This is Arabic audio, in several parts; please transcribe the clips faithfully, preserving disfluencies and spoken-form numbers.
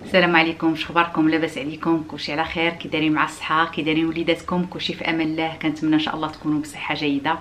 السلام عليكم، شخباركم؟ لاباس عليكم؟ كلشي على خير؟ كي دايرين مع الصحه؟ كي دايرين وليداتكم؟ كلشي في امان الله. كنتمنى ان شاء الله تكونوا بصحه جيده.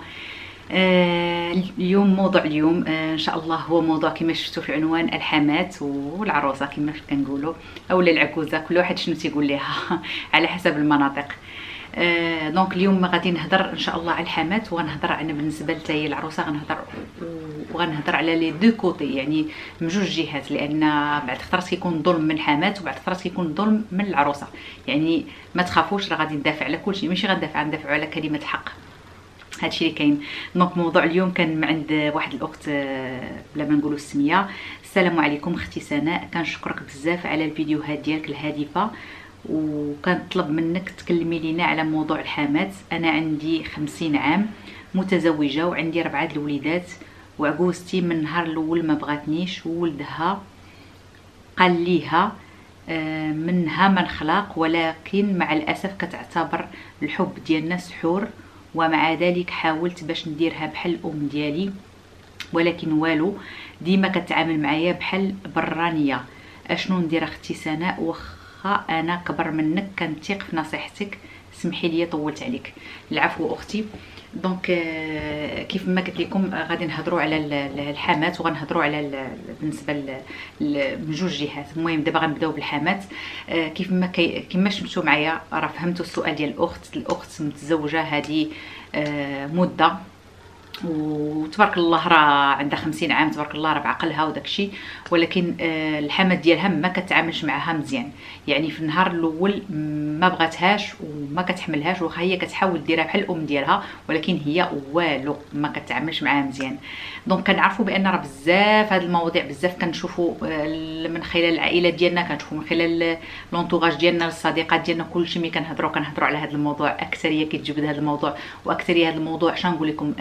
آه اليوم موضوع اليوم آه ان شاء الله هو موضوع كما شفتوا في العنوان، الحمات والعروسه كما كنقولوا، اولا العكوزه، كل واحد شنو تيقول ليها على حسب المناطق. آه دونك اليوم غادي نهضر ان شاء الله على الحمات، وغنهضر انا بالنسبه لتاي العروسه، غنهضر وغنهضر على لي دو كوتي، يعني من جوج جهات، لان بعد خطرات كيكون ظلم من الحمات وبعد خطرات كيكون ظلم من العروسه. يعني ما تخافوش، راه غادي ندافع على كل شيء، ماشي غندافع ندافع على كلمه الحق. هادشي اللي كاين. دونك موضوع اليوم كان من عند واحد الاخت بلا ما نقولوا السميه. السلام عليكم اختي سناء، كنشكرك بزاف على الفيديوهات ديالك الهادفه، وكنطلب منك تكلمي لينا على موضوع الحمات. انا عندي خمسين عام، متزوجه وعندي ربعه الوليدات، وعجوزتي من النهار الاول ما بغاتنيش، وولدها قال ليها منها من خلاق، ولكن مع الاسف كتعتبر الحب ديالنا سحور، ومع ذلك حاولت باش نديرها بحال الام ديالي، ولكن والو، ديما كتعامل معايا بحال برانيه. اشنو ندير اختي سناء؟ واخا انا كبر منك كنثيق في نصيحتك، سمحي لي طولت عليك. العفو اختي. دونك كيف ما قلت لكم غادي نهضروا على الحمات، وغنهضروا على بالنسبه من جوج جهات. المهم دابا غنبداو بالحمات. كيف ما كي كما شفتوا معايا، راه فهمتوا السؤال ديال الاخت. الاخت متزوجه هذه مده، وتبارك الله راه عندها خمسين عام، تبارك الله راه بعقلها وداكشي، ولكن الحمات ديالها ما كتعاملش معها مزيان. يعني في النهار الاول ما بغاتهاش وما كتحملهاش، واخا هي كتحاول ديرها بحال الام ديالها، ولكن هي والو ما كتعاملش معها مزيان. دونك كنعرفوا بان راه بزاف هاد المواضيع، بزاف كنشوفوا من خلال العائله ديالنا، كنشوفوا من خلال لونطوغاج ديالنا، الصديقات ديالنا، كلشي ملي كنهضروا كنهضروا على هذا الموضوع. اكثريه كتجبد هذا الموضوع، واكثريه هذا الموضوع شنو نقول لكم،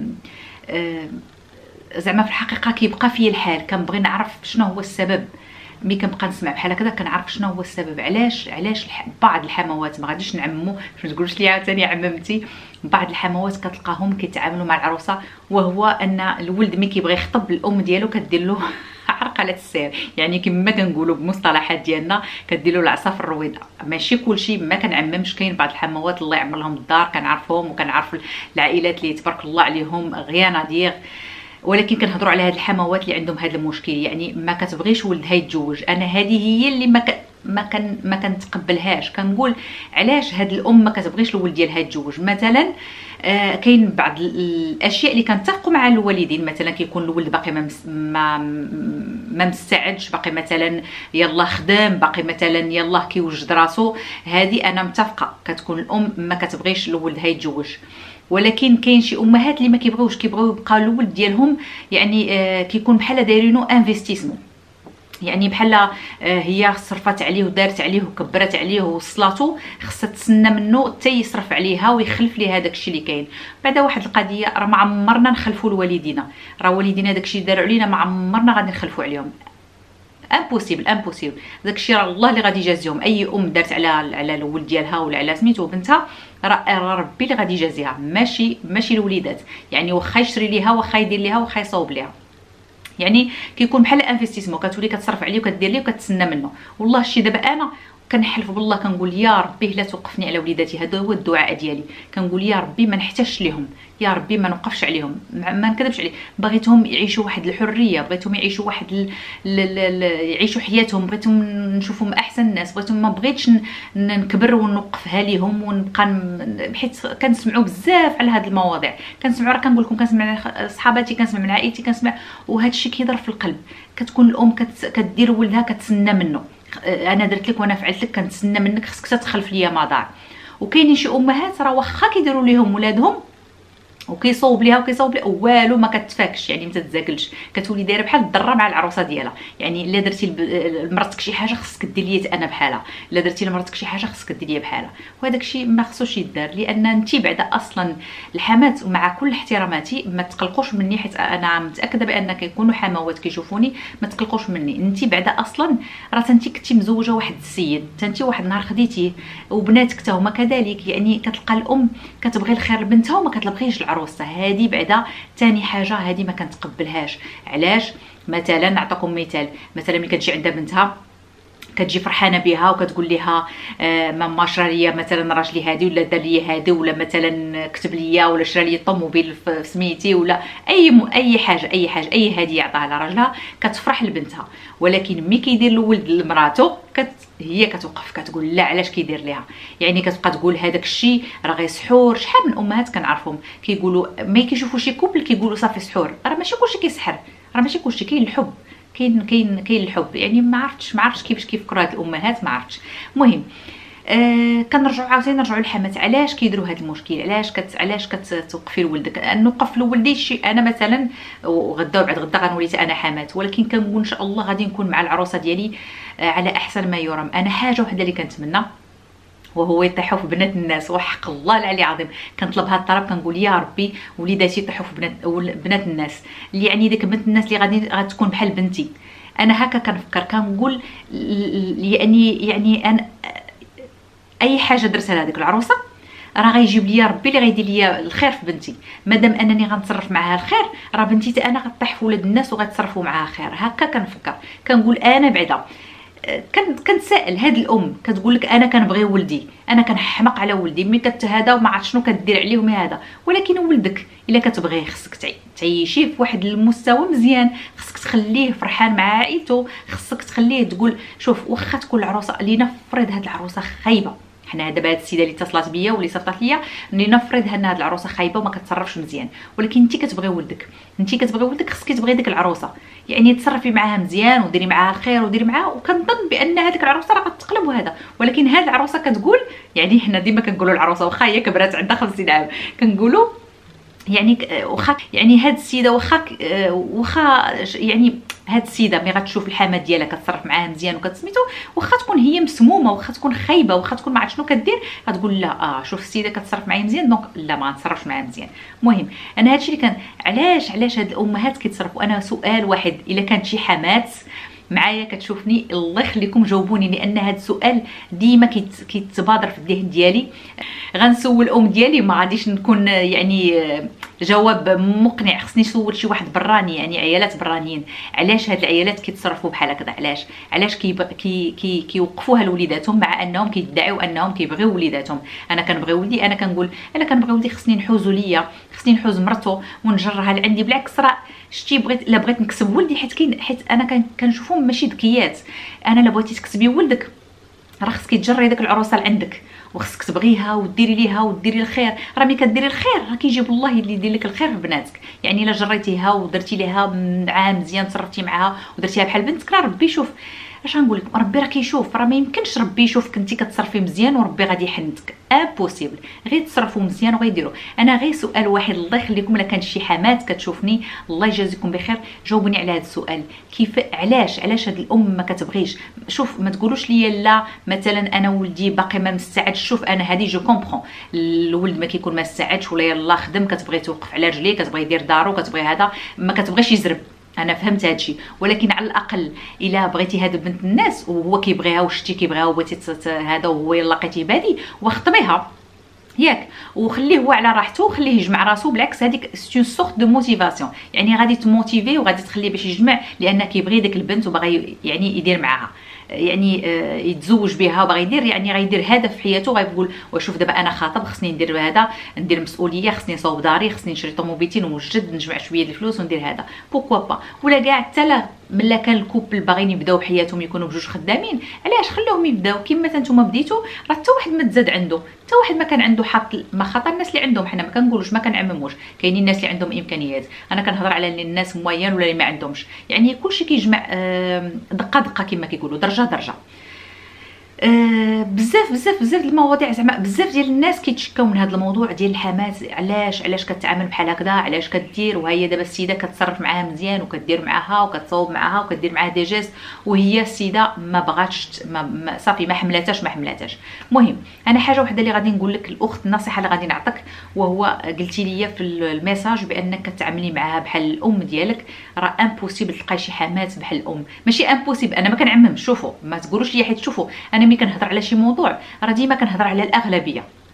أه زعما في الحقيقه كيبقى في الحال. كنبغي نعرف شنو هو السبب. ملي كنبقى نسمع بحال هكذا كنعرف شنو هو السبب، علاش علاش بعض الحموات، ما غاديش نعمموا، ما تقولش لي عاوتاني عممتي، بعض الحموات كتلقاهم كيتعاملوا مع العروسه، وهو ان الولد ملي كيبغي يخطب الام ديالو كدير له عرقله السير، يعني كما كنقولوا بالمصطلحات ديالنا كدير له العصا في الرويضه. ماشي كلشي، ما كنعممش، كاين بعض الحموات الله يعمر لهم الدار كنعرفهم، وكنعرف العائلات اللي تبارك الله عليهم غيانا دير، ولكن كنهضروا على هاد الحموات اللي عندهم هذا المشكل، يعني ما كتبغيش ولدها يتزوج. انا هذه هي اللي ما ك... ما كان ما كنتقبلهاش. كنقول علاش هاد الام ما كتبغيش الولد ديالها يتزوج. مثلا آه كاين بعض الاشياء اللي كنتفقوا مع الوالدين، مثلا كيكون الولد باقي ما ما, ما مستعدش، باقي مثلا يلا خدام، باقي مثلا يلا كيوجد راسو، هذه انا متفقه. كتكون الام ما كتبغيش الولد يتزوج، ولكن كاين شي امهات اللي ما كيبغيوش، كيبغيو يبقى الولد ديالهم يعني آه كيكون بحال دايرينو انفستيسمون، يعني بحال آه هي صرفت عليه ودارت عليه وكبرت عليه ووصلاتو، خصها تسنى منه حتى يصرف عليها ويخلف ليها داكشي اللي كاين. بعدا واحد القضيه، راه ما عمرنا نخلفوا لوالدينا، راه والدينا داكشي داروا علينا ما عمرنا غادي نخلفوا عليهم. امبوسيبل امبوسيبل. داكشي راه الله اللي غادي يجازيهم. اي ام دارت على على الولد ديالها ولا على سميتو بنتها، راه ربي اللي غادي يجازيها، ماشي ماشي الوليدات. يعني واخا يشري ليها، واخا يدير ليها، واخا يصاوب ليها، يعني كيكون بحال انفستيسمون، كتولي كتصرف عليه وكدير ليه وكتسنى منه. والله شي دابا انا كنحلف بالله كنقول يا ربي لا توقفني على وليداتي. هذا هو الدعاء ديالي. كنقول يا ربي ما نحتاجش ليهم، يا ربي ما نوقفش عليهم، ما نكذبش عليه. بغيتهم يعيشوا واحد الحريه، بغيتهم يعيشوا واحد ل... ل... ل... يعيشوا حياتهم، بغيتهم نشوفهم احسن الناس، بغيتهم، ما بغيتش نكبر ونوقفها ليهم ونبقى ن... حيت كنسمعوا بزاف على هاد المواضيع. كنسمعوا، راه كنقول لكم كنسمع صحاباتي، كنسمع من عائلتي، كنسمع، وهذا الشيء كيضر في القلب. كتكون الام كت... كدير ولدها كتسنى منه، انا درت لك وانا فعلت لك، كنتسنى منك، خصك تخلف ليا ما ضاع. وكاينين شي امهات راه واخا كيديروا ليهم ولادهم وكيصوب ليها وكيصوب ليها والو ما كتفاكش، يعني ما تتزاكلش، كتولي دايره بحال الضره مع العروسه ديالها. يعني الا درتي لمرتك شي حاجه خصك دير ليا انا بحالها، الا درتي لمرتك شي حاجه خصك دير ليا بحالها. وهذاك الشيء ما خصوش يدار، لان انت بعدا اصلا الحمات، ومع كل احتراماتي ما تقلقوش مني، حيت انا متاكده بان كيكونوا حموات كيشوفوني، ما تقلقوش مني. انت بعدا اصلا راه انت كنتي مزوجه واحد السيد، انت واحد النهار خديتيه، وبناتك حتى هما كذلك. يعني كتلقى الام كتبغي الخير لبنتها وما كتبغيش العروسه. هذه بعدا ثاني حاجه، هذه ما كنتقبلهاش. علاش؟ مثلا نعطيكم مثال، مثلا ملي كتجي عندها بنتها كتجي فرحانه بها وكتقول لها آه ماما شرا ليا مثلا راجلي هادي، ولا دار لي هادي، ولا مثلا كتب ليا، ولا شرا لي الطوموبيل في سميتي، ولا اي م... اي حاجه اي حاجه اي هديه عطاها لراجلها كتفرح لبنتها. ولكن ملي كيدير الولد لمراته كت هي كتوقف كتقول لا علاش كيدير ليها، يعني كتبقى تقول هذاك الشيء راه غير سحور. شحال من امهات كنعرفهم كيقولوا ملي كيشوفوا شي كوبل كيقولوا صافي سحور، راه ماشي كلشي كيسحر، راه ماشي كلشي كاين الحب، كاين كاين كاين الحب. يعني ما عرفتش ما عرفتش كيفاش كيفكروا هاد الامهات، ما عرفتش. المهم آه كنرجعوا عاوتاني نرجعوا للحمات، علاش كيديروا هذا المشكل، علاش كت علاش كتوقفي لولدك. نوقف لولدي شي انا مثلا، وغدا وبعد غدا غنولي انا حمات، ولكن كنقول ان شاء الله غادي نكون مع العروسه ديالي آه على احسن ما يرام. انا حاجه وحده اللي كنتمنى وهو يطيحوا في بنات الناس، وحق الله العلي العظيم كنطلب هذا الطلب، كنقول يا ربي وليداتي يطيحوا في بنات بنات الناس، اللي يعني ديك بنت الناس اللي غادي غتكون بحال بنتي. انا هكا كنفكر كنقول يعني يعني انا اي حاجه درتها لهذيك العروسه راه غيجيب ليا ربي اللي غيدير ليا الخير في بنتي. مادام انني غنتصرف معها الخير راه بنتي حتى انا غطيح في ولاد الناس وغتصرفوا معها خير. هكا كنفكر كنقول انا بعدا كنتسائل هاد الام كتقول لك انا كنبغي ولدي، انا كنحمق على ولدي، ملي كتهدا وما عرفت شنو كدير عليه وما هذا. ولكن ولدك الا كتبغيه خصك تعيشيه في واحد المستوى مزيان، خصك تخليه فرحان مع عائلته، خصك تخليه تقول شوف واخا تكون العروسه لنفرض هاد العروسه خايبه، حنا دابا هاد السيده اللي اتصلت بيا واللي صيفطت ليا لنفرض ان هاد العروسه خايبه وما كتصرفش مزيان، ولكن انت كتبغي ولدك، انت كتبغي ولدك خصك تبغي ديك العروسه، يعني تصرفي معاها مزيان وديري معاها الخير وديري معاها. وكنظن بان هذيك العروسه راه غتقلب وهذا. ولكن هاد العروسه كتقول يعني حنا ديما كنقولوا العروسه واخا هي كبرات عندها خمسين عام كنقولوا يعني واخا يعني هاد السيده واخا واخا يعني هاد السيده ملي غتشوف الحماه ديالها كتصرف معاها مزيان وكتسميتو، واخا تكون هي مسمومه واخا تكون خايبه واخا تكون ما عرفت شنو كدير، غتقول لا اه شوف السيده كتصرف معايا مزيان دونك لا ما نتصرفش معاها مزيان. المهم انا هادشي اللي كان علاش علاش هاد الامهات كيتصرفوا. انا سؤال واحد الا كانت شي حمات معايا كتشوفني الله يخليكم جاوبوني، لان هذا السؤال ديما كيتبادر في الذهن ديالي. غنسول ام ديالي ما غاديش نكون يعني جواب مقنع، خصني نسول شي واحد براني يعني عيالات برانيين علاش هاد العيالات كيتصرفوا بحال هكذا، علاش علاش كي كي كيوقفوها لوليداتهم مع انهم كيدعيو انهم كيبغيو وليداتهم. انا كنبغي ولدي، انا كنقول انا كنبغي ولدي خصني نحوزو ليا، خصني نحوز مرتو ونجرها لعندي. بالعكس راه شتي بغيت لا بغيت نكسب ولدي حيت كاين حيت انا كنشوفهم ماشي ذكيات. انا لا بغيتي تكسبي ولدك راه خصك تجري ديك العروسه لعندك وخصك تبغيها وديري ليها وديري الخير. راه ملي كديري الخير راه كيجيب الله اللي يدير لك الخير في بناتك. يعني الا جريتيها ودرتي ليها عام مزيان تصرفتي معها ودرتيها بحال بنتك راه ربي يشوف. اش غنقول لكم، ربي راه كيشوف، راه ما يمكنش ربي يشوفك انت كتصرفي مزيان وربي غادي يحنتك، امبوسيبل. غير تصرفوا مزيان وغيديروا. انا غير سؤال واحد الله يخليكم الا كانت شي حمات كتشوفني الله يجازيكم بخير جاوبوني على هذا السؤال، كيف علاش علاش هاد الام ما كتبغيش. شوف ما تقولوش ليا لا مثلا انا ولدي باقي ما مستعدش. شوف انا هذه جو كومبرون، الولد ما كيكون ما مستعدش ولا يلاه خدم كتبغي توقف على رجليه كتبغي يدير دارو كتبغي هذا ما كتبغيش يزرب، انا فهمت هادشي. ولكن على الاقل الا بغيتي هاد بنت الناس وهو كيبغيها وشتي كيبغيها وبغيتي هذا وهو يلا لقيتي بادي وخطبيها ياك وخليه هو على راحته وخليه يجمع راسو. بالعكس هذيك سي اون سورت دو موتيفاسيون، يعني غادي تموتيفي وغادي تخليه باش يجمع لان كيبغي ديك البنت وباغي يعني يدير معاها يعني يتزوج بها وباغي يدير يعني غيدير هدف في حياته. غيقول وشوف دابا انا خاطب خصني ندير هذا ندير مسؤوليه، خصني نصاوب داري، خصني نشري طوموبيلتين ونوجد نجمع شويه د الفلوس وندير هذا بوكوا با. ولا كاع حتى لا ملا كان الكوبل باغيين يبداو بحياتهم يكونوا بجوج خدامين علاش خلوهم يبداو كيما نتوما بديتو. راه حتى واحد ما تزاد عنده، حتى واحد ما كان عنده حق. ما خطر الناس اللي عندهم، حنا ما كنقولوش ما كنعمموش، كاينين الناس اللي عندهم امكانيات. انا كنهضر على الناس موين ولا اللي ما عندهمش، يعني كلشي كيجمع دقه دقه كما كيقولوا درجه درجه. أه بزاف بزاف بزاف المواضيع زعما بزاف ديال الناس كيتشكاو من هذا الموضوع ديال الحمات. علاش علاش كتعامل بحال هكذا، علاش كدير وهي دابا السيده كتصرف معاها مزيان وكدير معاها وكتصاوب معاها وكدير معاها دي جيست وهي السيده ما بغاتش ما صافي ما حملاتاش ما حملاتاش. المهم انا حاجه وحده اللي غادي نقول لك الاخت النصيحه اللي غادي نعطيك، وهو قلتي لي في الميساج بانك كتعاملي معاها بحال الام ديالك. راه امبوسيبل تلقاي شي حمات بحال الام، ماشي امبوسيبل انا ما كنعممش. شوفوا ما تقولوش لي حيت شوفوا انا ملي كنهضر على شي موضوع راه ديما كنهضر على الاغلبيه.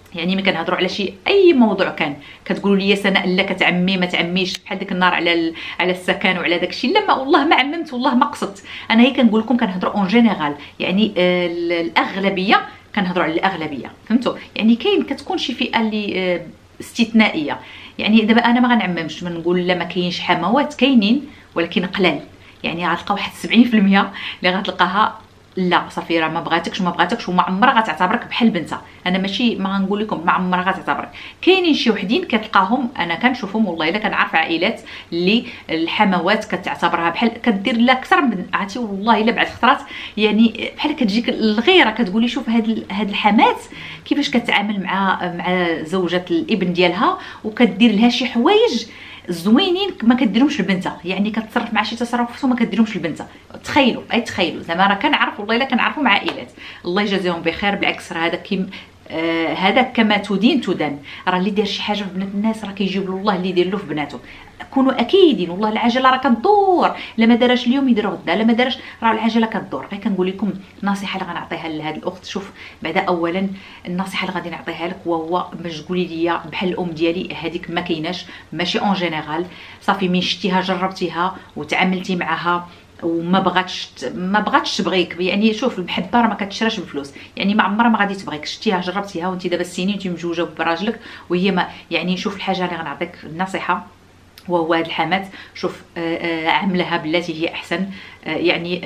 يعني ما كنهضروا على شي اي موضوع كان كتقولوا لي سناء لا كتعمي ما تعميش بحال ديك النار على على السكن وعلى داكشي. لا ما والله ما عممت والله ما قصدت. انا هي كنقول لكم كنهضروا اون جينيرال، يعني آه الاغلبيه كنهضروا على الاغلبيه، فهمتوا؟ يعني كاين كتكون شي فئه اللي آه استثنائيه. يعني دابا انا ما غنعممش من نقول لا ما كاينش حموات، كاينين ولكن قلال. يعني غتلقاو واحد سبعين في المية اللي غتلقاها لا صافي راه ما بغاتكش ما بغاتكش وما عمرها غتعتبرك بحال بنتها. انا ماشي ما غنقول لكم ما عمرها غتعتبرك. كاينين شي وحدين كتلقاهم انا كنشوفهم والله الا كنعرف عائلات اللي الحموات كتعتبرها بحال كدير لا اكثر من عرفتي والله الا بعد خطرات يعني بحال كتجيك الغيره كتقولي شوف هاد هاد الحمات كيفاش كتعامل مع مع زوجة الابن ديالها وكدير لها شي حوايج زوينين ما كديرهمش لبنتها. يعني كتصرف مع شي تصرفات وما كديرهمش لبنتها. تخيلوا اي تخيلوا زعما راه كنعرف والله الا كنعرفوا مع عائلات الله يجازيهم بخير. بالعكس راه هذا كيم آه هذا كما تدين تدان. راه اللي دار شي حاجه في بنات الناس راه كيجيب له الله اللي يدير له في بناته. كونوا اكيدين والله العجله راه كدور، لا ما دارش اليوم يدير غدا، لا ما دارش راه العجله كدور. غير كنقول لكم النصيحه اللي غنعطيها لهاد الاخت. شوف بعدا اولا النصيحه اللي غادي نعطيها لك وهو باش تقولي لي بحال الام ديالي هذيك ما كايناش ماشي اون جينيرال. صافي مين شتيها جربتيها وتعاملتي معها وما بغاتش ما بغاتش تبغيك. يعني شوف المحبه راه ما كتشراش بالفلوس. يعني ما عمرها ما غادي تبغيك. شتيها جربتيها وانت دابا السنين وانت مجوجه براجلك وهي ما يعني. شوف الحاجه اللي غنعطيك النصيحه وهو هاد الحمات. شوف آه آه عملها بالتي هي احسن. آه يعني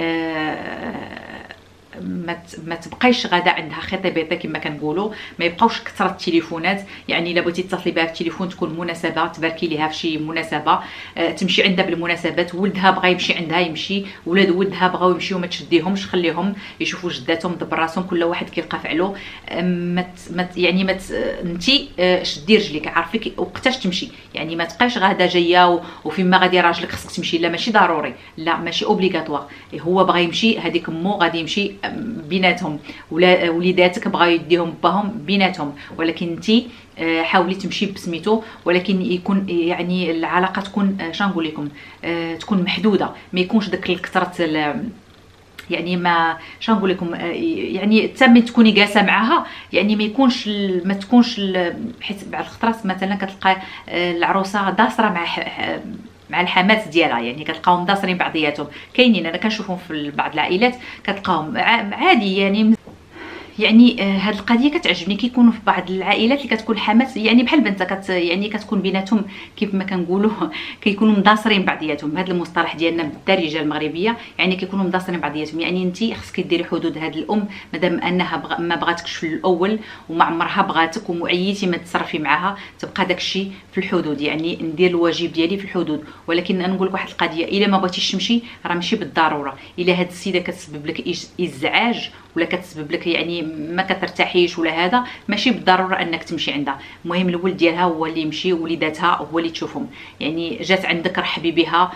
آه ما ما تبقايش غادا عندها خطيبيطه كما كنقولوا. ما يبقاوش كثره التليفونات. يعني الا بغيتي تتصلي بها في التليفون تكون مناسبه تباركي ليها في شي مناسبه أه تمشي عندها بالمناسبات. ولدها بغا يمشي عندها يمشي، ولاد ولدها بغاو يمشيو ما تشديهمش خليهم يشوفوا جداتهم دبر راسهم كل واحد كيلقى فعلو. أه ما يعني ما انت أه شدي رجليك عارفي وقتاش تمشي. يعني ما تبقايش غادا جايه وفيما غادي راجلك خصك تمشي. لا ماشي ضروري، لا ماشي اوبليغاتوار. هو بغا يمشي هذيك مو غادي يمشي بيناتهم، ولا وليداتك بغاو يديهم باهم بيناتهم. ولكن انت حاولي تمشي بسميتو ولكن يكون يعني العلاقه تكون شنو نقول لكم أه تكون محدوده. ما يكونش داك الكثره يعني ما شنو نقول لكم يعني تمي تكوني جالسه معاها. يعني ما يكونش ما تكونش حيت بعض الخطرات مثلا كتلقى العروسه داسره مع مع الحمات ديالها. يعني كتلقاهم داصرين بعضياتهم. كاينين انا كنشوفهم في بعض العائلات كتلقاهم عادي. يعني يعني هاد القضيه كتعجبني كيكونوا في بعض العائلات اللي كتكون حمات يعني بحال بنتها كت يعني كتكون بيناتهم كيف ما كنقولوا كيكونوا مداصرين بعضياتهم. بهذا المصطلح ديالنا بالدارجه المغربيه يعني كيكونوا مداصرين بعضياتهم. يعني انت خصك ديري حدود. هاد الام مادام انها بغ... ما بغاتكش في الاول وما عمرها بغاتك ومعيتي ما تصرفي معاها تبقى داكشي في الحدود. يعني ندير الواجب ديالي في الحدود. ولكن نقول لك واحد القضيه الا ما بغيتيش تمشي راه ماشي بالضروره. الا هاد السيده كتسبب لك ازعاج ولا كتسبب لك يعني ما كترتاحيش ولا هذا ماشي بالضروره انك تمشي عندها. المهم الولد ديالها هو اللي يمشي وليداتها هو اللي تشوفهم. يعني جات عندك رحبي بها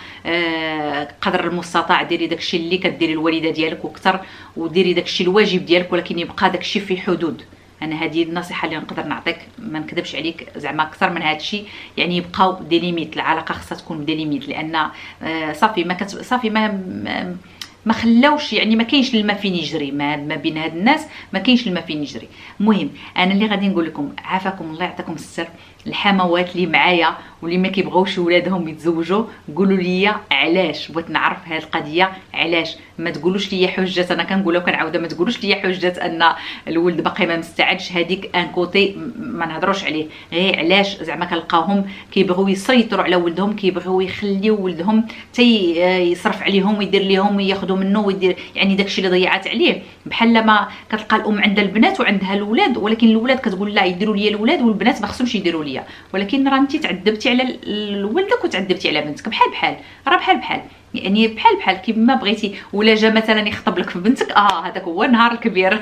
آه قدر المستطاع. ديري داكشي اللي كديري الوالده ديالك وكثر وديري داكشي الواجب ديالك ولكن يبقى داكشي في حدود. انا هذه النصيحه اللي نقدر نعطيك ما نكذبش عليك زعما اكثر من هذا الشيء. يعني يبقاو دي ليميت. العلاقه خاصها تكون دي ليميت لان آه صافي ما كت... صافي ما, ما ما خلاوش يعني ما كاينش الماء فين يجري ما, ما بين هاد الناس ما كاينش الماء فين يجري. المهم انا اللي غادي نقول لكم عافاكم الله يعطيكم السر. الحموات اللي معايا واللي ما كيبغيوش ولادهم يتزوجوا قولوا لي علاش. بغيت نعرف هذه القضيه علاش. ما تقولوش لي حجه انا كنقولها وكنعاودها ما تقولوش لي حجه ان الولد باقي ما مستعدش. هذيك ان كوتي ما نهضروش عليه. غير علاش زعما كنلقاوهم كيبغيو يسيطروا على ولدهم كيبغيو يخليو ولدهم حتى يصرف عليهم ويدير لهم وياخذوا منه ويدير يعني داكشي اللي ضيعات عليه. بحال ما كتلقى الام عندها البنات وعندها الاولاد ولكن الاولاد كتقول لا يديروا لي الاولاد والبنات ما خصهمش يديروا لي. ولكن راه انت تعذبتي على ولدك وتعذبتي على بنتك بحال بحال. راه بحال بحال يعني بحال بحال كيما بغيتي. ولا جا مثلا يخطب لك في بنتك اه هذاك هو النهار الكبير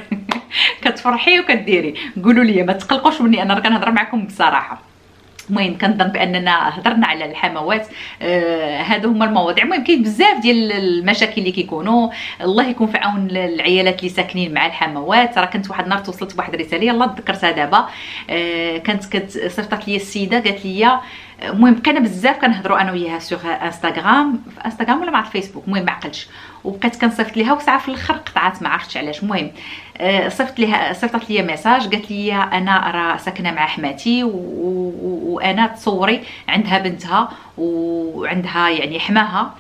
كتفرحي وكديري. قولوا لي ما تقلقوش مني انا راه كنهضر معكم بصراحه. المهم كنظن باننا هضرنا على الحموات. آه هادو هما المواضيع. المهم كاين بزاف ديال المشاكل اللي كيكونوا. الله يكون في عون العيالات اللي ساكنين مع الحموات. راه كنت واحد النهار توصلت بواحد الرساله يلاه تذكرتها دابا. آه كانت كت صيفطت لي السيده قالت لي المهم بقينا بزاف كنهضروا انا وياها سوغ انستغرام، في انستغرام ولا مع الفيسبوك، المهم ما عقلتش، وبقيت كنصيفط ليها وساعه في الاخر قطعات ما عرفتش علاش. المهم صيفط ليها صيفطت لي ميساج قالت لي انا راه ساكنه مع حماتي وانا تصوري عندها بنتها وعندها يعني حماها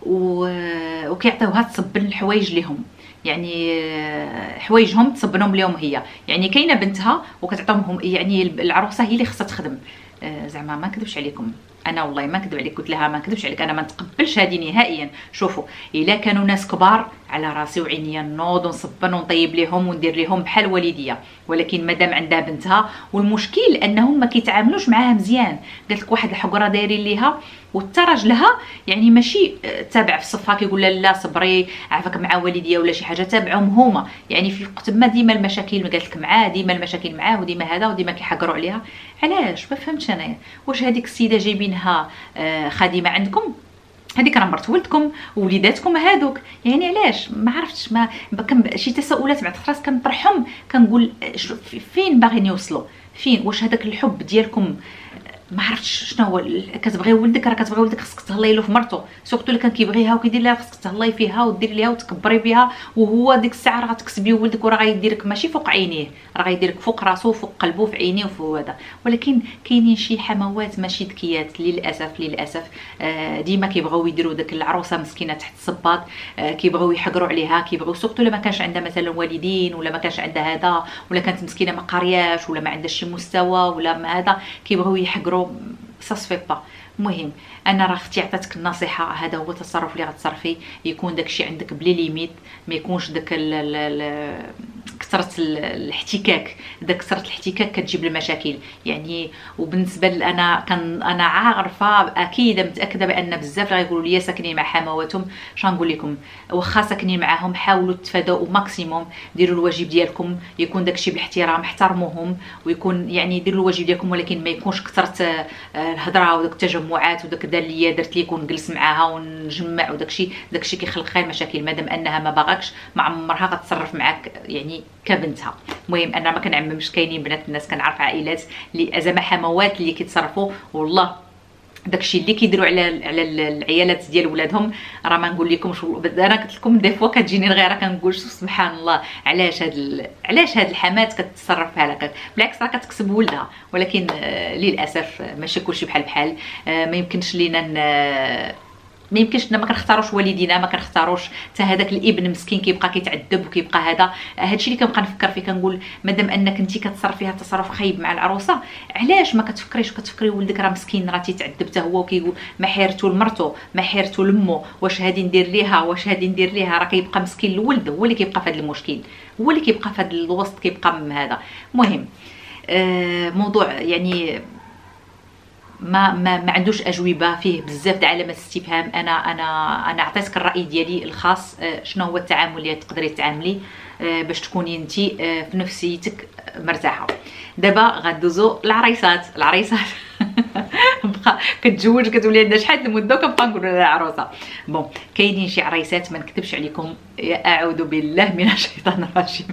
وكيعطيوها تصبن الحوايج ليهم، يعني حوايجهم تصبنهم ليهم هي، يعني كاينه بنتها وكتعطيهم، يعني العروسه هي اللي خصها تخدم. زعما ما نكذبش عليكم، انا والله ما نكذب عليك، قلت لها ما نكذبش عليك، انا ما نتقبلش هذه نهائيا. شوفوا الا كانوا ناس كبار على راسي وعينيا نوض ونصبن ونطيب لهم وندير لهم بحال والديا، ولكن مادام عندها بنتها، والمشكل انهم ما كيتعاملوش معاها مزيان. قالت لك واحد الحقره دايرين ليها وحتى راجلها يعني ماشي تابع في صفها كيقول لها لا صبري عافاك مع والديا ولا شي حاجه، تابعهم هما، يعني في وقت ما ديما المشاكل قالت لك معاه، ديما المشاكل معاه وديما هذا وديما كيحقروا عليها. علاش؟ ما فهمتش انايا، واش هذيك السيده جايبينها خادمه عندكم؟ هذيك راه مرت ولدكم ووليداتكم هادوك، يعني علاش؟ ما عرفتش، ما شي تساؤلات بعد خلاص كنطرحهم كنقول فين باغيين يوصلوا، فين؟ واش هذاك الحب ديالكم ما عرفتش شنو هو؟ كتبغي ولدك راه كتبغي ولدك خصك تهلاي له في مرته، سورتو اللي كان كيبغيها وكيدير لها خصك تهلاي فيها ودير ليها وتكبري بها، وهو ديك الساعه راه غتكسبي ولدك وراه غيديرك ماشي فوق عينيه، راه غيديرك فوق راسو فوق قلبه في عينيه وفي هذا. ولكن كاينين شي حموات ماشي ذكيات للاسف للاسف، ديما كيبغيو يديروا داك العروسه مسكينه تحت الصباط، كيبغيو يحقروا عليها، كيبغيو سورتو الا ما كانش عندها مثلا والدين ولا ما كانش عندها هذا، ولا كانت مسكينه ما قارياش ولا ما عندهاش شي مستوى ولا ما هذا، كيبغيو يحقروا سا با. المهم انا راه اختي عطاتك النصيحه، هذا هو التصرف اللي غتصرفي، يكون داكشي عندك بلي ليميت، ما يكونش داك كثره الاحتكاك، داك كثره الاحتكاك كتجيب المشاكل يعني. وبالنسبه انا كان انا عارفه اكيد متاكده بان بزاف غيقولوا لي ساكنين مع حمواتهم، اش غنقول لكم، واخا ساكنين معاهم حاولوا تفادوا ماكسيموم، ديروا الواجب ديالكم، يكون داكشي باحترام، احترموهم، ويكون يعني ديروا الواجب ديالكم، ولكن ما يكونش كثره الهضره وداك التجمعات وداك دا اللي درت ليك ونجلس معاها ونجمع وداكشي، داكشي كيخلق غير مشاكل. مادام انها ما باغاكش ما عمرها غتصرف معاك يعني كبنتها. المهم انا ما كنعممش، كاينين بنات الناس كنعرف عائلات اللي زعما حموات اللي كيتصرفوا والله داكشي اللي كيديروا على على العيالات ديال ولادهم، راه ما نقول لكمش. انا قلت لكم دي فوا كتجيني الغيره كنقول سبحان الله، علاش هاد ال... علاش هاد الحمات كتتصرف بحال هكا؟ بالعكس راه كتكسب ولدها، ولكن آه للاسف ماشي كلشي بحال بحال. آه ما يمكنش لينا ن... ما يمكنش ما كنختاروش والدينا، ما كنختاروش حتى هذاك الابن مسكين كيبقى كيتعذب وكيبقى هذا. هادشي اللي كنبقى نفكر فيه، كنقول مادام انك انت كتصرفي هذا التصرف خايب مع العروسه، علاش ما كتفكريش وكتفكري ولدك راه مسكين راه تيتعذب حتى هو، وكيقول ما حيرتو لمرتو ما حيرتو لمو، واش هادي ندير ليها واش هادي ندير ليها، راه كيبقى مسكين الولد هو اللي كيبقى في هذا المشكل، هو اللي كيبقى في هذا الوسط كيبقى من هذا. المهم آه موضوع يعني ما ما ما عندوش اجوبه، فيه بزاف د علامات استفهام. انا انا انا عطيتك الراي ديالي الخاص، شنو هو التعامل اللي تقدري تعاملي باش تكوني انت في نفسيتك مرتاحه. دابا غندوزو العريسات. العريسات بقى كتزوج كتولي عندها شحال المده وكنبقى نقول لها عروسه. بون كاينين شي عريسات ما نكذبش عليكم، اعوذ بالله من الشيطان الرجيم.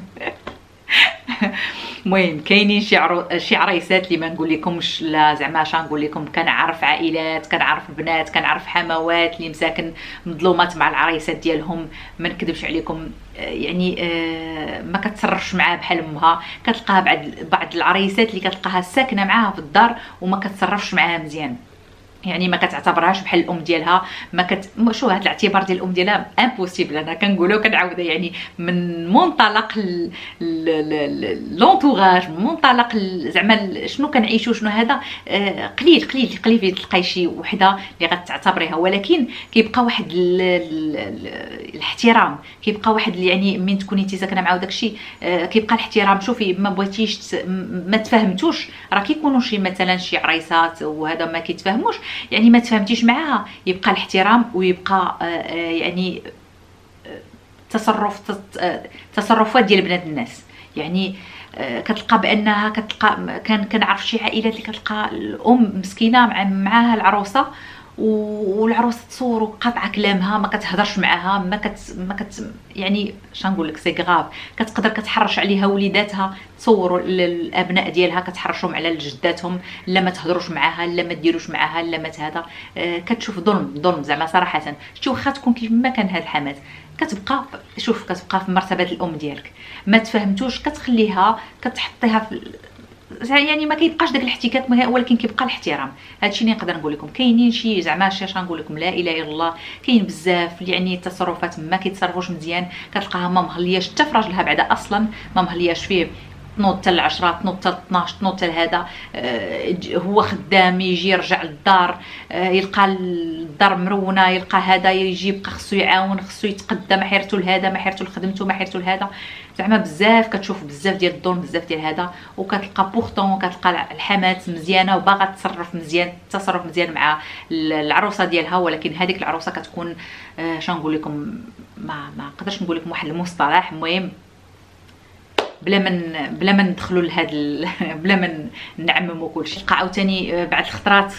المهم كاينين شي عرو... شي عريسات اللي ما نقول لكمش لا، زعما اش نقول لكم، كنعرف عائلات، كنعرف بنات، كنعرف حموات اللي مساكن مظلومات مع العريسات ديالهم، ما نكذبش عليكم يعني آه ما كتصرفش معاها بحال امها. كتلقاها بعض بعض العريسات اللي كتلقاها ساكنه معاها في الدار وما كتصرفش معاها مزيان، يعني ما كتعتبرهاش بحال الام ديالها، ما كت شو هذا الاعتبار ديال الام ديالها امبوسيبل. انا كنقولها وكنعاودها يعني من منطلق لونطوراج، من منطلق زعما شنو كنعيشوا شنو هذا آه قليل قليل قليل تلقاي شي وحده اللي غتعتبريها. ولكن كيبقى واحد الاحترام، كيبقى واحد يعني من تكوني انت ساكنه معاه داكشي آه كيبقى الاحترام. شوفي ما بغيتيش ما تفاهمتوش، راه كيكونوا شي مثلا شي عريسات وهذا ما كيتفاهموش، يعني ما تفهمتيش معاها، يبقى الاحترام ويبقى يعني تصرف تصرفات ديال بنات الناس. يعني كتلقى بانها كتلقى كان كنعرف شي عائلات اللي كتلقى الام مسكينه معاها العروسه والعروسه تصور وقاطعه كلامها، ما كتهضرش معاها، ما كت ما كت يعني شنقول لك سي غاف، كتقدر كتحرش عليها وليداتها. تصوروا الابناء ديالها كتحرشهم على جداتهم، لا ما تهضروش معاها، لا ما ديروش معاها، لا ما هذا. آه كتشوف ظلم ظلم زعما صراحه. شتي واخا تكون كيف ما كان هاد الحمات، كتبقى شوف كتبقى في مرتبه الام ديالك، ما تفهمتوش كتخليها كتحطيها في يعني ما كيبقاش داك الاحتكاك، ولكن كيبقى الاحترام. هادشي اللي نقدر نقول لكم. كاينين شي زعما شي غنقول لكم لا اله الا الله، كاين بزاف يعني التصرفات ما كيتصرفوش مزيان، كتلقاها ما مهلياش حتى في راجلها بعدا اصلا، ما مهلياش فيه، تنوض حتى العشرة، تنوض حتى اثناش، تنوض حتى هذا. آه هو خدام يجي يرجع للدار، آه يلقى الدار مرونه، يلقى هذا يجي يبقى خصو يعاون، خصو يتقدى، ما حيرتو لهذا، ما حيرتو لخدمته، ما حيرتو لهذا. زعما بزاف كتشوف بزاف ديال الظلم، بزاف ديال هذا. وكتلقى بورطون كتلقى الحمات مزيانه وباغا تصرف مزيان، تصرف مزيان مع العروسه ديالها، ولكن هذيك العروسه كتكون آه شنقول لكم، ما ما نقدرش نقول لكم واحد المصطلح، المهم بلا من بلا ما ندخلوا لهاد ال... بلا ما نعمموا كلشي. تلقى عاوتاني بعد الخطرات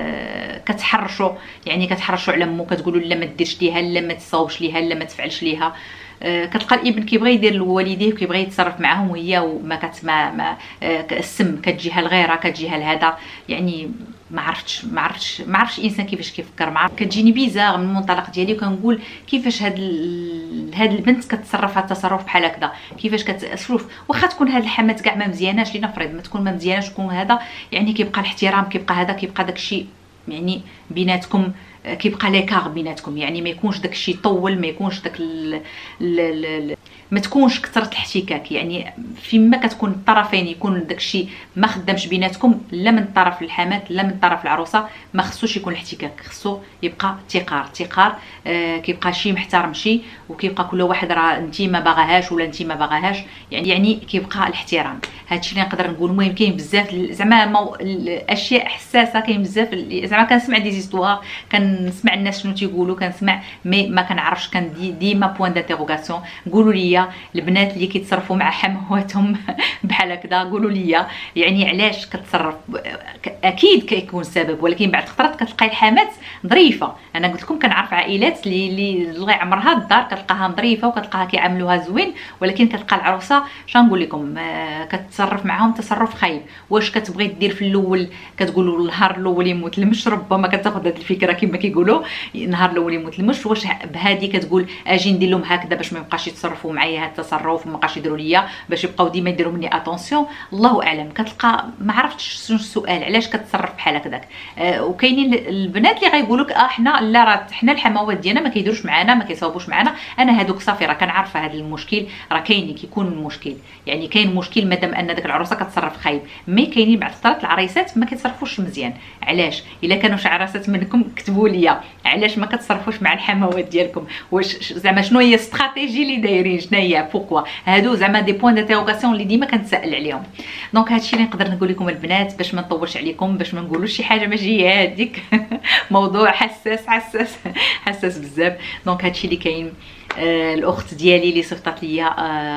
كتحرشوا، يعني كتحرشوا على مو، كتقولوا لا ما ديرش ليها، لا ما تصاوبش ليها، لا ما تفعلش ليها. كتلقى الابن كيبغي يدير لوالديه وكيبغي يتصرف معاهم، وهي وما كتما ما السم كتجيها الغيره، كتجيها لهذا. يعني ما عرفتش ما عرفتش ما عرفتش الانسان كيفاش كيفكر. مع كتجيني بيزار من المنطلق ديالي، وكنقول كيفاش هاد ال... هاد البنت كتصرف هاد التصرف بحال هكذا، كيفاش كتشوف. واخا تكون هاد الحمات كاع ما مزياناش، لنفرض ما تكون ما مزياناش، تكون هذا يعني كيبقى الاحترام، كيبقى هذا، كيبقى داكشي يعني بيناتكم، كيبقى ليكار بيناتكم، يعني ما يكونش داكشي طول، ما يكونش داك ال... ال... ال... ما تكونش كثرت الاحتكاك. يعني فيما كتكون الطرفين يكون داكشي ما خدامش بيناتكم، لا من طرف الحمات لا من طرف العروسه، ما خصوش يكون الاحتكاك، خصو يبقى تيقار تيقار. آه كيبقى شي محترم شي، وكيبقى كل واحد راه انت ما باغاهاش ولا انت ما باغاهاش، يعني يعني كيبقى الاحترام. هادشي اللي نقدر نقول. المهم كاين بزاف زعما مو... الاشياء حساسه، كاين بزاف زعما كنسمع دي زيستوار، كنسمع الناس شنو تيقولوا، كنسمع مي ما كنعرفش، كان دي ديما بوين دانتيغوغاسيون. قولوا لي البنات اللي كيتصرفوا مع حمواتهم بحال هكذا، قولوا لي يعني علاش كتصرف. اكيد كيكون سبب، ولكن بعد فترات كتلقاي الحمات ظريفه. انا قلت لكم كنعرف عائلات اللي اللي الله يعمرها الدار كتلقاها ظريفه وكتلقاها كيعاملوها زوين، ولكن كتلقى العروسه شنقول لكم كتصرف معاهم تصرف خايب. واش كتبغي دير في الاول، كتقولوا النهار الاول يموت المش، ربما كتاخذ هذه الفكره كما كيقولوا النهار الاول يموت المش. واش بهذه كتقول اجي ندير لهم هكذا باش ما يبقاش يتصرفوا معايا هذا التصرف، وما بقاش يديروا ليا، باش يبقاو ديما يديروا مني اتونسيون. الله اعلم. كتلقى ما عرفتش شنو السؤال، علاش كتصرف بحال هكذاك. آه وكاينين البنات اللي غايقولوا لك اه حنا لا راه حنا الحموات ديالنا ما كيديروش معنا، ما كيصاوبوش معنا. انا هذوك صافي راه كنعرف هذا المشكل، راه كاين كيكون المشكل، يعني كاين مشكل مادام ان داك العروسه كتصرف خايب. مي كاينين بعض الفترات العريسات ما كيتصرفوش مزيان. علاش؟ الا كانوا شي عراسات منكم كتبوا لي علاش ما كتصرفوش مع الحموات ديالكم، واش زعما شنو هي الاستراتيجي اللي دايرين، شنو هي بوكوا. هادو زعما دي بوين دانتيغوغاسيون اللي ديما كنتسائل عليهم. دونك هادشي اللي نقدر نقول لكم البنات، باش ما نطولش عليكم، باش ما نقولوش شي حاجه ماشي هي هذيك. موضوع حساس حساس حساس بزاف. دونك هادشي اللي كاين. آه الاخت ديالي اللي صيفطات ليا،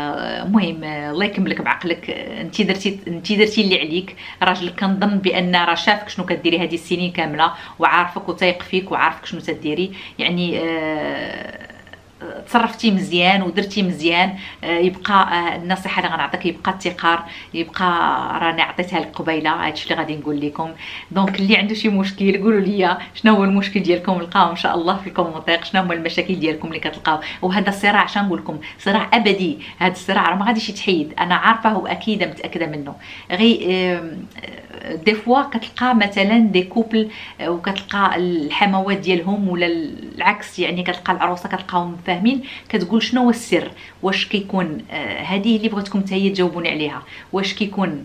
المهم آه الله يكملك بعقلك. انت درتي انت درتي اللي عليك. راجلك كنظن بان راه شافك شنو كديري هذه السنين كامله، وعارفك وتايق فيك وعارفك شنو تديري. يعني آه تصرفتي مزيان ودرتي مزيان. يبقى النصيحه اللي غنعطيك يبقى التقار، يبقى راني عطيتها لك قبيله. هادشي اللي غادي نقول لكم. دونك اللي عنده شي مشكل قولوا لي شنو هو المشكل ديالكم، نلقاو ان شاء الله في الكومونتير شنو هما المشاكل ديالكم اللي كتلقاو. وهذا الصراع شنو نقول لكم، صراع ابدي. هذا الصراع راه ما غاديش يتحيد، انا عارفه واكيده متاكده منه. غير دي فوا كتلقى مثلا دي كوبل وكتلقى الحموات ديالهم ولا العكس، يعني كتلقى العروسه كتلقاهم فاهمين، كتقول شنو هو السر. واش كيكون هذه آه اللي بغيتكم حتى هي تجاوبوني عليها، واش كيكون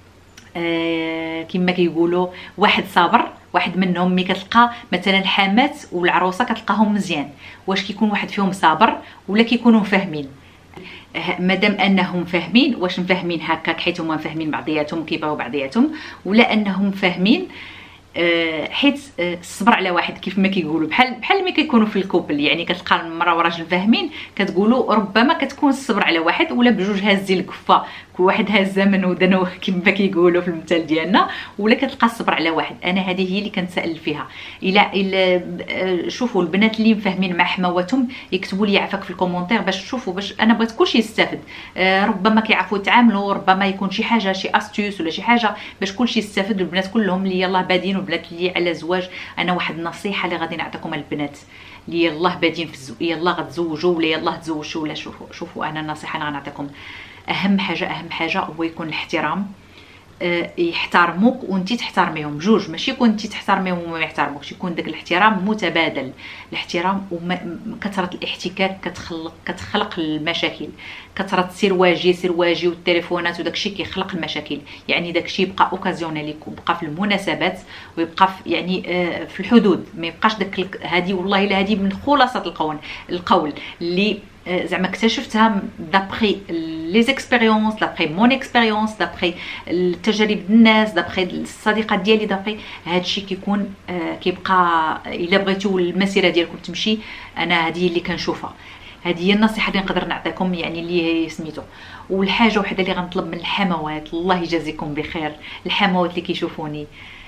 آه كما كيقولوا واحد صابر، واحد منهم ملي كتلقى مثلا الحمات والعروسه كتلقاهم مزيان، واش كيكون واحد فيهم صابر ولا كيكونوا فاهمين؟ مادام انهم فاهمين، واش مفاهمين هكاك حيت هما فاهمين بعضياتهم كيبغيو بعضياتهم، ولا انهم فاهمين حيت الصبر على واحد كيف ما كيقولوا بحال بحال ملي كيكونوا في الكوبل، يعني كتلقى المراه وراجل فاهمين كتقولوا ربما كتكون الصبر على واحد ولا بجوج هازين الكفه، كل واحد هازه من ودنو كما كيقولوا في المثال ديالنا، ولا كتلقى الصبر على واحد. انا هذه هي اللي كنسال فيها. الا الا شوفوا البنات اللي مفاهمين مع حمواتهم يكتبوا لي عفاك في الكومونتير باش تشوفوا، باش انا بغيت كلشي يستافد. آه ربما كيعرفوا يتعاملوا، ربما يكون شي حاجه شي استيوس ولا شي حاجه باش كلشي يستافد، والبنات كلهم اللي يلاه بادين والبنات اللي على زواج. انا واحد النصيحه اللي غادي نعطيكم البنات اللي يلاه بادين في الزو... يلاه غتزوجوا ولا يلاه تزوجوا ولا شوفوا شوفوا انا النصيحه اللي غنعطيكم، اهم حاجه اهم حاجه هو يكون الاحترام. أه يحترموك وانت تحترميهم، جوج ماشي يكون انت تحترميهم وما يحترموكش، يكون داك الاحترام متبادل. الاحترام وكثره الاحتكاك كتخلق كتخلق المشاكل، كثره السرواجي سرواجي والتليفونات وداكشي كيخلق المشاكل. يعني داكشي يبقى اوكازيونيل، يبقى في المناسبات ويبقى في يعني أه في الحدود، ما يبقاش داك هذه. والله الا هذه من خلاصه القول القول اللي زعما اكتشفتها دابخي لي زيكسبيريونس، دابخي مون اكسبيريونس، دابخي التجارب الناس، دابخي الصديقات ديالي، دابخي هادشي كيكون آه كيبقى. الا بغيتو المسيره ديالكم تمشي، انا هذه اللي كنشوفها، هذه هي النصيحه اللي نقدر نعطيكم، يعني اللي سميتو. والحاجه وحده اللي غنطلب من الحموات، الله يجازيكم بخير الحموات اللي كيشوفوني،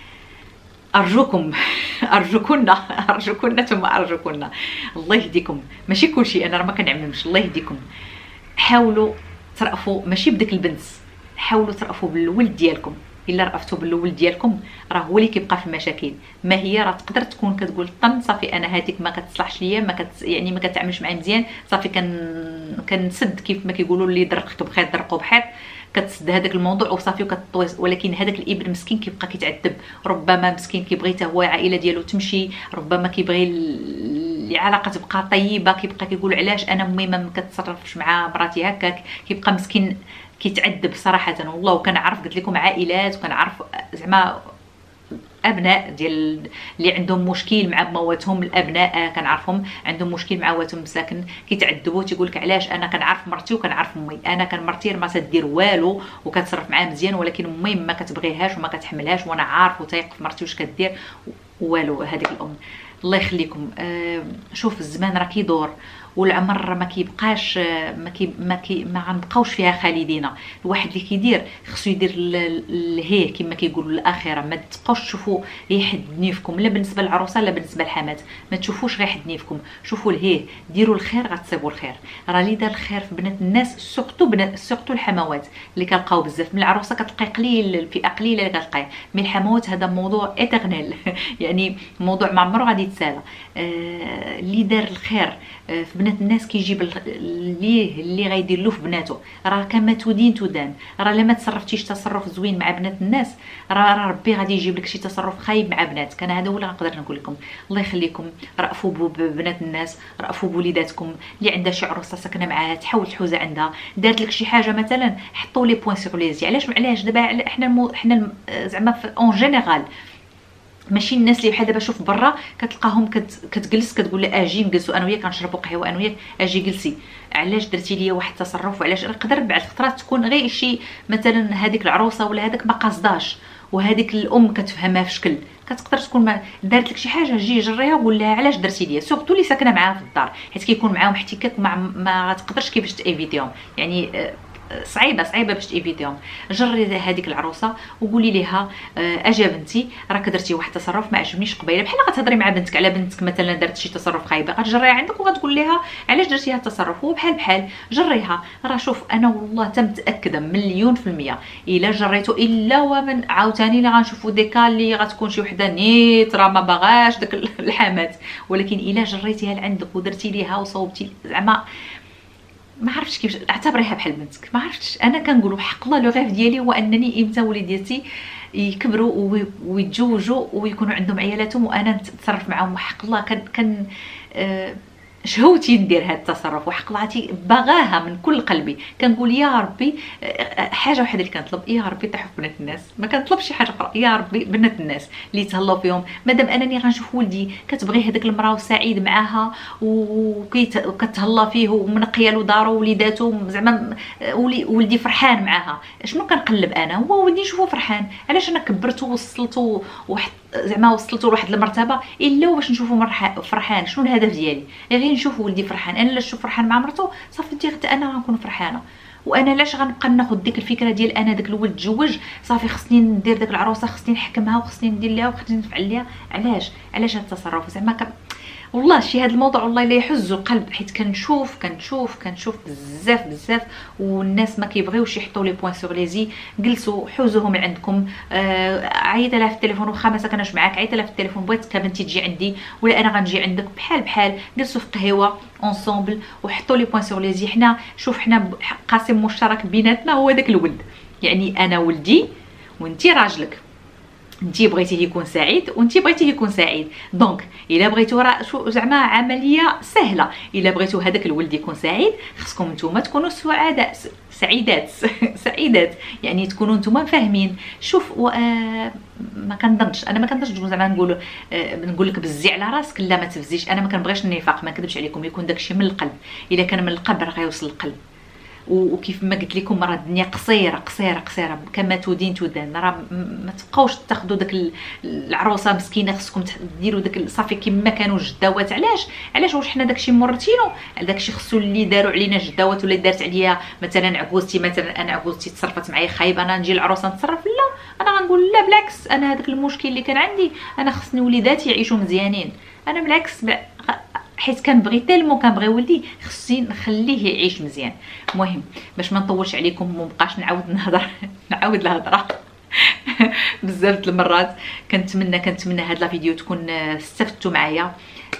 ارجوكم ارجوكن ارجوكن ثم ارجوكن، الله يهديكم. ماشي كلشي انا راه ما كنعممش، الله يهديكم. حاولوا ترأفوا ماشي بداك البنت، حاولوا ترأفوا بالولد ديالكم. الا رأفتوا بالولد ديالكم راه هو اللي كيبقى في المشاكل. ما هي راه تقدر تكون كتقول طن صافي انا هذيك ما كتصلحش ليا، ما كت يعني ما كتعاملش معايا مزيان، صافي كن كنسد كيف ما كيقولوا اللي درقتو بخير درقو بحيط، كتسد هذاك الموضوع وصافي وكتطويس. ولكن هذاك الابن مسكين كيبقى كيتعذب، ربما مسكين كيبغي حتى هو العائله ديالو تمشي، ربما كيبغي العلاقه تبقى طيبه، كيبقى كيقول علاش انا امي ما كتصرفش مع مراتي هكاك، كيبقى مسكين كيتعذب صراحه. والله وكنعرف قلت لكم عائلات، وكنعرف زعما ابناء ديال اللي عندهم مشكل مع مواتهم، الابناء كنعرفهم عندهم مشكل مع واتهم مساكن كيتعذبوا، تيقول لك علاش انا كنعرف مرتي وكنعرف امي، انا كان مرتي ما تدير والو وكتصرف معاه مزيان، ولكن امي ما كتبغيهاش وما كتحملهاش، وانا عارف وتايق في مرتي واش كدير والو. هذيك الام الله يخليكم. آه شوف الزمان راه كيدور، والعمر ما كيبقاش ما كي ما كي ما غنبقاوش فيها خالدين. الواحد اللي كيدير خصو يدير لهيه كما كيقولوا الاخره. ما تبقاوش تشوفوا ريح دنيفكم، لا بالنسبه للعروسه لا بالنسبه للحمات، ما تشوفوش ريح دنيفكم، شوفوا لهيه، ديروا الخير غتصيبوا الخير. راه اللي دار الخير في بنات الناس سورتو بنات سورتو الحموات اللي كنلقاو بزاف من العروسه كتلقاي قليل، الفئه قليله اللي كتلقاي من الحموات. هذا موضوع ايترنيل يعني موضوع ما عمره غادي يتسالى. آه اللي دار الخير آه في بنات الناس كيجيب اللي اللي غيدير له في بناته. راه كما تدين تدان، راه لما تصرفتيش تصرف زوين مع بنات الناس راه ربي غادي يجيب لك شي تصرف خايب مع بناتك. انا هذا هو اللي غنقدر نقول لكم. الله يخليكم، رأفوا ببنات الناس، رأفوا بوليداتكم. اللي عندها شي عروسه ساكنه معاها تحاول تحوز عندها، دارت لك شي حاجه مثلا حطوا لي بوين سيغ لي زي. علاش علاش دابا حنا المو... حنا زعما اون جينيرال ماشي الناس اللي بحال دابا شوف برا كتلقاهم كت... كتجلس كتقول لها اجي نجلسوا انا وياك كنشربوا قهوه انا وياك، اجي جلسي. علاش درتي لي واحد التصرف؟ وعلاش نقدر بعض الخطرات تكون غير شي مثلا هذيك العروسه ولا هذاك ما قصداش، وهذيك الام كتفهمها في شكل، كتقدر تكون ما دارت لك شي حاجه جي جريها وقول لها علاش درتي لي، سورتو اللي ساكنه معاها في الدار حيت كيكون معاهم احتكاك وما ما تقدرش كيفاش تايفيتيهم. يعني صعيبه صعيبه باش تايفيتيهم. جري هذيك العروسه وقولي ليها اجا بنتي راك درتي واحد التصرف ما عجبنيش قبيله، بحال غتهضري مع بنتك على بنتك مثلا دارت شي تصرف خايب، غتجريها عندك وغتقول لها علاش درتي هذا التصرف، وبحال بحال جريها. راه شوف انا والله تمتاكده مليون في المية الا جريتو، الا ومن عاوتاني اللي غنشوفوا ديكا اللي غتكون شي وحده نيت راه ما باغاش داك الحامات، ولكن الا جريتيها لعندك ودرتي ليها وصوبتي زعما ما عرفتش كيفاش اعتبريها بحال بنتك. ما عرفتش انا كنقولوا حق الله لو غيف ديالي هو انني امتى وليداتي يكبروا ويتزوجوا ويكونوا عندهم عيالاتهم وانا نتصرف معاهم حق الله. كان كان آه شهوتي ندير هذا التصرف، وحق لعتي باغاها من كل قلبي. كنقول يا ربي حاجه وحده اللي كنطلب، يا ربي طيحوا في بنات الناس، ما كنطلبش شي حاجه اخرى، يا ربي بنات الناس اللي تهلاو فيهم. مادام انني غنشوف ولدي كتبغي هذيك المراه وسعيد معاها وكتهلا فيه ومنقيه له دارو ووليداتو، زعما ولدي فرحان معاها، شنو كنقلب انا؟ هو ولدي نشوفو فرحان. علاش انا كبرته ووصلته وحط زعما وصلته لواحد المرتبه الا باش نشوفو فرحان؟ شنو الهدف ديالي؟ غير نشوف ولدي فرحان. انا لا نشوف فرحان مع مرته صافي دي حتى انا غنكون فرحانه. وانا علاش غنبقى ناخذ ديك الفكره ديال انا داك الولد تزوج صافي خصني ندير داك العروسه، خصني نحكمها وخصني ندير ليها وخصني نفعل ليها؟ علاش علاش هذا التصرف؟ زعما والله شي هذا الموضوع والله لا يحز القلب، حيت كنشوف كنشوف كنشوف بزاف بزاف، والناس ما كيبغيوش يحطوا لي بوين سور لي زي. جلسوا حوزوهم من عندكم، آه عيط لها في التليفون واخا ما ساكناش معاك، عيط لها في التليفون بغيتك بنتي تجي عندي ولا انا غنجي عندك، بحال بحال جلسوا في قهوه اونصومبل وحطوا لي بوين سور لي زي. حنا شوف حنا قاسم مشترك بيناتنا هو داك الولد، يعني انا ولدي وانتي راجلك، انتي بغيتيه يكون سعيد وانتي بغيتيه يكون سعيد. دونك الا بغيتو راه شو زعما عمليه سهله، الا بغيتو هذاك الولد يكون سعيد خصكم نتوما تكونوا سعداء سعيدات سعيدات، يعني تكونوا نتوما فاهمين. شوف و... آه... ما كنظنش انا ما كنظنش زعما نقول آه... نقول لك بزي على راسك، لا ما تفزيش. انا ما كنبغيش النفاق، ما نكذبش عليكم، يكون داكشي من القلب. الا كان من القلب راه غيوصل للقلب. وكيف ما قلت لكم راه الدنيا قصيره قصيره قصيره، كما تدين تدان. راه ما تبقاوش تاخذوا داك العروسه مسكينه، خصكم ديروا داك صافي كما كانوا جداوات. علاش علاش واش حنا داكشي مورتينو؟ داكشي خصو اللي داروا علينا جداوات، ولا دارت عليا مثلا عكوزتي، مثلا انا عكوزتي تصرفت معايا خايب، انا نجي العروسه نتصرف؟ لا، انا غنقول لا بالعكس، انا هذاك المشكل اللي كان عندي انا خصني وليداتي يعيشوا مزيانين. انا بالعكس حيت كنبغي تالمو كنبغي ولدي خصني نخليه يعيش مزيان. المهم باش ما نطولش عليكم ومبقاش نعاود نهضر نعاود الهضره بزاف د المرات. كنتمنى كنتمنى هاد لا فيديو تكون استفدتوا معايا.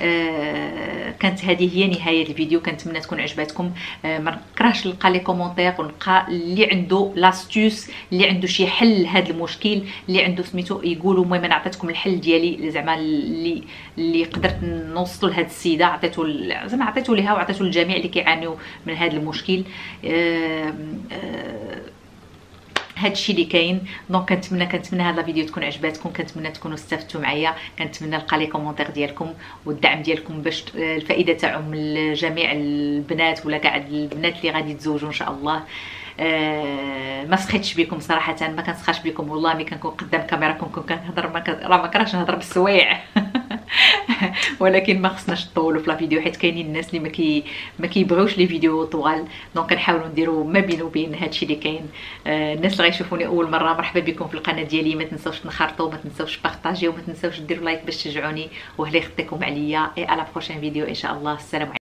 آه كانت هذه هي نهايه الفيديو، كنتمنى تكون عجبتكم. آه ما نكرهش نلقى لي كومونتير ونلقى اللي عنده لاستوس، اللي عنده شي حل لهذا المشكل، اللي عنده سميتو يقولوا. المهم انا عطيتكم الحل ديالي زعما اللي اللي قدرت نوصلوا لهاد السيده، عطيته زعما عطيته ليها وعطيته للجميع اللي كيعانيوا من هذا المشكل. آه آه هادشي اللي كاين. دونك كنتمنى كنتمنى هذا الفيديو تكون عجباتكم، كنتمنى تكونوا استفدتوا معايا، كنتمنى نلقى لي كومونتير ديالكم والدعم ديالكم باش الفائده تعم لجميع البنات ولا كاع البنات اللي غادي يتزوجوا ان شاء الله. آه ما سخيتش بكم صراحه، ما كنسخاش بكم والله. ملي كنكون قدام كاميرا كنكون كنهضر ما راه ما كرهش نهضر بالسوايع ولكن ما خصناش نطولوا في لا فيديو حيت كاينين الناس اللي ما كي ما كيبغيوش لي فيديو طوال. دونك كنحاولوا نديروا ما بين وبين هادشي اللي كاين. آه الناس اللي غيشوفوني اول مره مرحبا بكم في القناه ديالي، ما تنساوش تنخرطوا، ما تنساوش بارطاجيو، ما تنساوش ديروا لايك باش تشجعوني، وهلا يخطيكم عليا. اي على بروشين فيديو ان شاء الله. السلام عليكم.